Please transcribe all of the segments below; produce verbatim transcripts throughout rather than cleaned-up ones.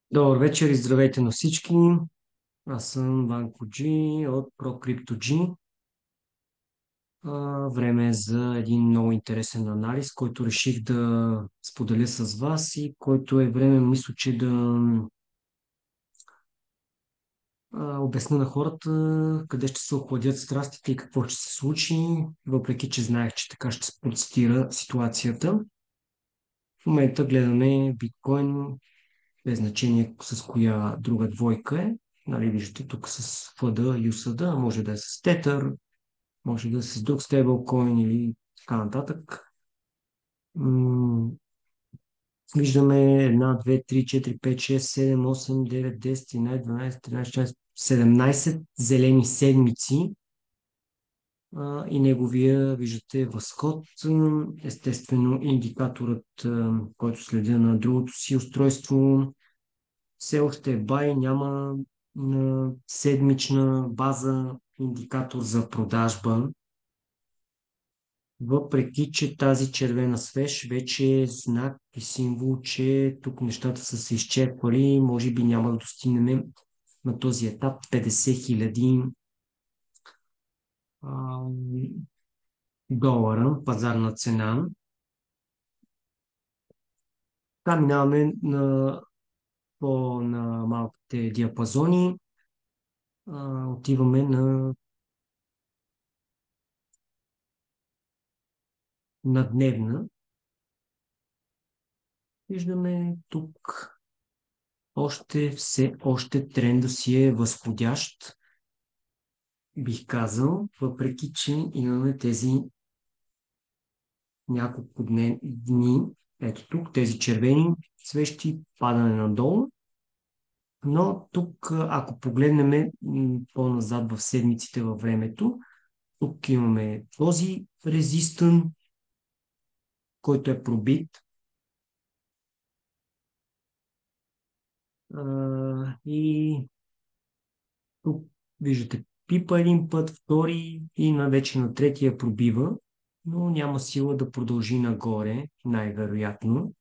Добър вечер и здравейте на всички. Аз съм Ванко Джи от ProCryptoG. А, Време е за един много интересен анализ, който реших да споделя с вас и който е време, мисля, че да а, обясня на хората къде ще се охладят страстите и какво ще се случи, въпреки че знаех, че така ще се процитира ситуацията. В момента гледаме биткоин, без значение с коя друга двойка е. Нали, виждате тук с F D, U S D, може да е с Tether, може да е с друг стейблкоин или така нататък. М, Виждаме една, две, три, четири, пет, шест, седем, осем, девет, десет, единайсет, дванайсет, тринайсет, четиринайсет, седемнайсет зелени седмици а, и неговия, виждате, възход. Естествено, индикаторът, а, който следя на другото си устройство, все още е бай, няма на седмична база индикатор за продажба, въпреки че тази червена свеж вече е знак и символ, че тук нещата са се изчерпвали, може би няма да достигнем на този етап петдесет хиляди долара пазарна цена. Там минаваме на по на малките диапазони. А, отиваме на, на дневна. Виждаме тук още все още тренда си е възходящ, бих казал, въпреки че имаме тези няколко дне, дни, ето тук, тези червени свещи, падане надолу, но тук, ако погледнем по-назад в седмиците във времето, тук имаме този резистън, който е пробит, а, и тук виждате пипа един път, втори и на вече на третия пробива, но няма сила да продължи нагоре, най-вероятно,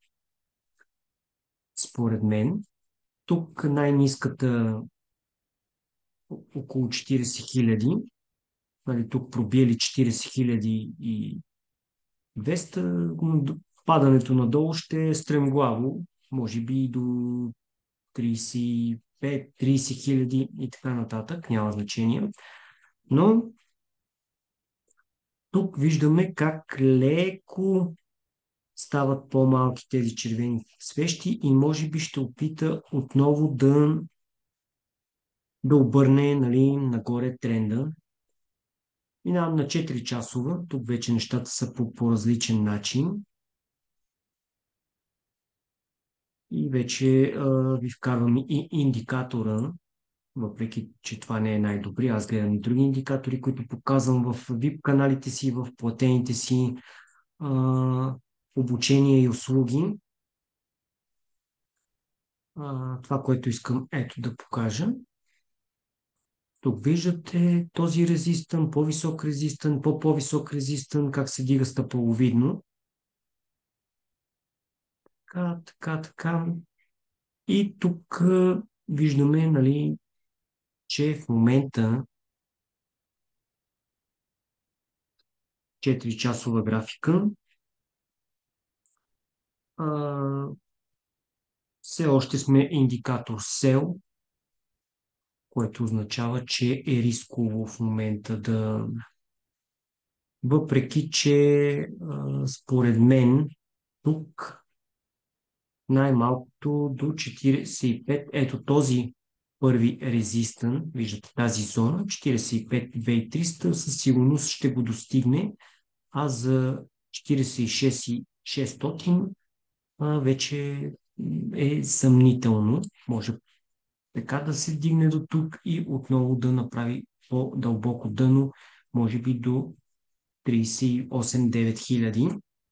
според мен. Тук най-ниската около четирийсет хиляди, нали, тук пробиели четирийсет хиляди и двеста, но падането надолу ще е стремглаво, може би и до трийсет и пет трийсет хиляди и така нататък, няма значение. Но тук виждаме как леко стават по-малки тези червени свещи и може би ще опита отново да, да обърне, нали, нагоре тренда. Минавам на четири часова. Тук вече нещата са по, по различен начин. И вече а, ви вкарвам и индикатора, въпреки че това не е най-добри. Аз гледам и други индикатори, които показвам в V I P каналите си, в платените си а, обучения и услуги. А, това, което искам ето да покажа. Тук виждате този резистън, по-висок резистън, по-по-висок резистън, как се дига стъпаловидно. Така, така, така. И тук а, виждаме, нали, че в момента четири-часова графика а, все още сме индикатор Sell, което означава, че е рисково в момента да... Въпреки, че а, според мен тук най-малкото до четирийсет и пет, ето този първи резистън, виждате тази зона, четирийсет и пет две хиляди и триста със сигурност ще го достигне, а за четирийсет и шест хиляди и шестстотин а, вече е съмнително. Може така да се дигне до тук и отново да направи по-дълбоко дъно, може би до трийсет и осем девет хиляди.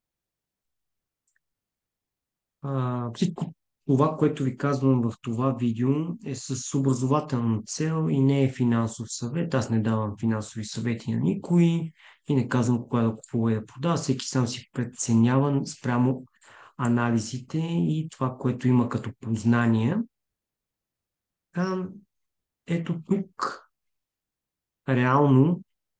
А, всичко това, което ви казвам в това видео, е с образователна цел и не е финансов съвет. Аз не давам финансови съвети на никой и не казвам кога да купува и да продава. Всеки сам си преценява спрямо анализите и това, което има като познание. Така, ето тук реално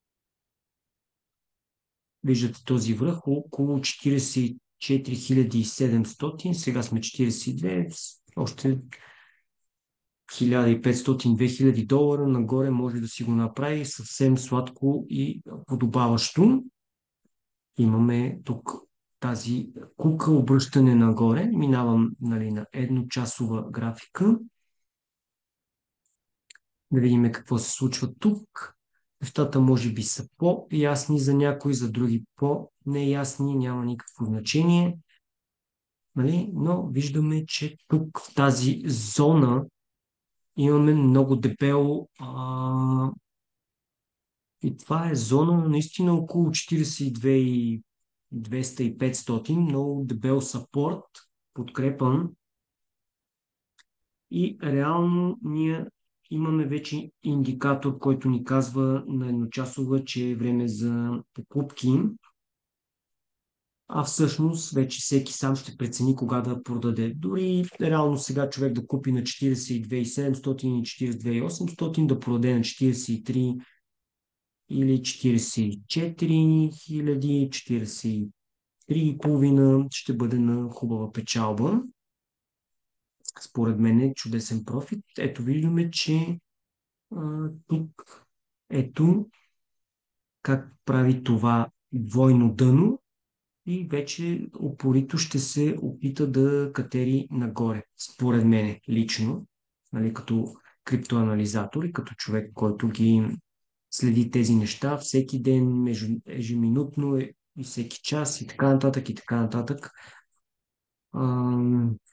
виждате този връх около четиридесет и четири хиляди и седемстотин, сега сме четиридесет и две, още хиляда и петстотин до две хиляди долара нагоре може да си го направи съвсем сладко и подобаващо. Имаме тук тази кука обръщане нагоре. Минавам, нали, на едночасова графика. Да видим какво се случва тук. Нещата може би са по-ясни за някои, за други по-неясни, няма никакво значение. Нали? Но виждаме, че тук в тази зона имаме много дебело а... и това е зона наистина около четиридесет и две хиляди двеста и петстотин, много дебел сапорт, подкрепан и реално ние имаме вече индикатор, който ни казва на едночасова, че е време за покупки, а всъщност вече всеки сам ще прецени кога да продаде. Дори реално сега човек да купи на четиридесет и две хиляди и седемстотин и четиридесет и две хиляди и осемстотин, да продаде на четиридесет и три или четиридесет и четири хиляди, четиридесет и три и половина, ще бъде на хубава печалба. Според мен е чудесен профит. Ето виждаме, че а, тук ето как прави това двойно дъно и вече упорито ще се опита да катери нагоре. Според мен лично, нали, като криптоанализатор и като човек, който ги следи тези неща всеки ден, между, ежеминутно е, и всеки час и така нататък и така нататък. Ам...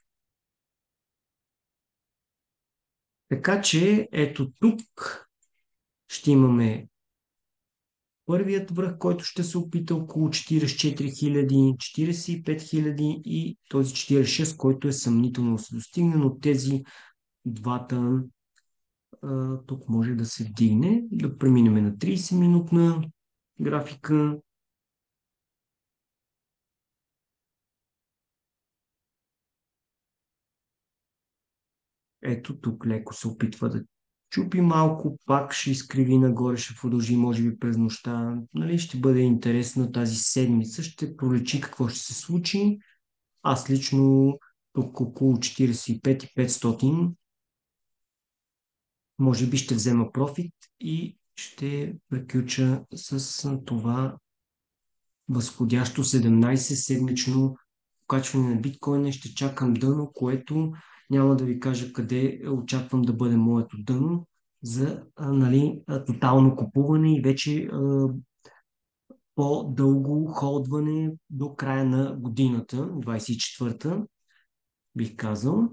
Така че ето тук ще имаме първият връх, който ще се опита около четиридесет и четири хиляди, четиридесет и пет хиляди и този четиридесет и шест, който е съмнително да се достигне, но тези двата а, тук може да се вдигне. Да преминем на тридесет минутна графика. Ето тук леко се опитва да чупи малко, пак ще изкриви нагоре, ще продължи може би през нощта. Нали, ще бъде интересно тази седмица, ще проличи какво ще се случи. Аз лично тук около четиридесет и пет хиляди и петстотин може би ще взема профит и ще приключа с това възходящо седемнадесет-седмично покачване на биткоина и ще чакам дъно, което няма да ви кажа къде очаквам да бъде моето дъно за а, нали, а, тотално купуване и вече а, по-дълго холдване до края на годината, двадесет и четвърта, бих казал.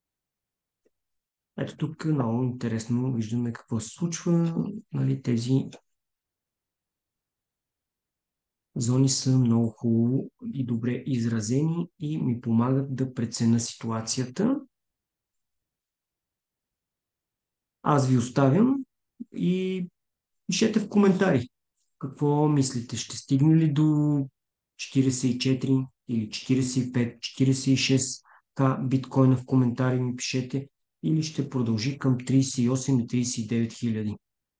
Ето тук е много интересно, виждаме какво се случва. Нали, тези зони са много хубаво и добре изразени и ми помагат да преценя ситуацията. Аз ви оставям и пишете в коментари какво мислите. Ще стигне ли до четиридесет и четири или четиридесет и пет, четиридесет и шест к биткоина в коментари ми пишете или ще продължи към тридесет и осем и тридесет и девет хиляди.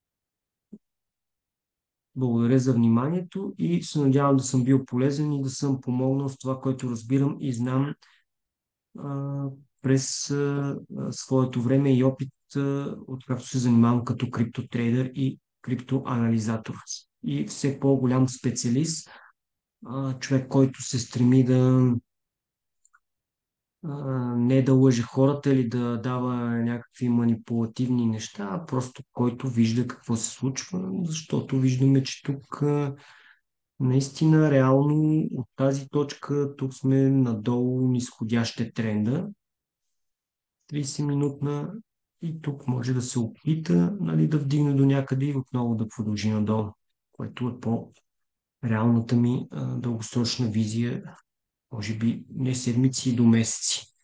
Благодаря за вниманието и се надявам да съм бил полезен и да съм помогнал с това, което разбирам и знам а, през а, своето време и опит, а, откакто се занимавам като криптотрейдер и криптоанализатор. И все по-голям специалист, а, човек, който се стреми да а, не да лъже хората или да дава някакви манипулативни неща, а просто който вижда какво се случва, защото виждаме, че тук а, наистина реално от тази точка тук сме надолу нисходяща тренда, тридесет минутна и тук може да се опита, нали, да вдигне до някъде и отново да продължи надолу, което е по реалната ми а, дългосрочна визия, може би не седмици, до месеци.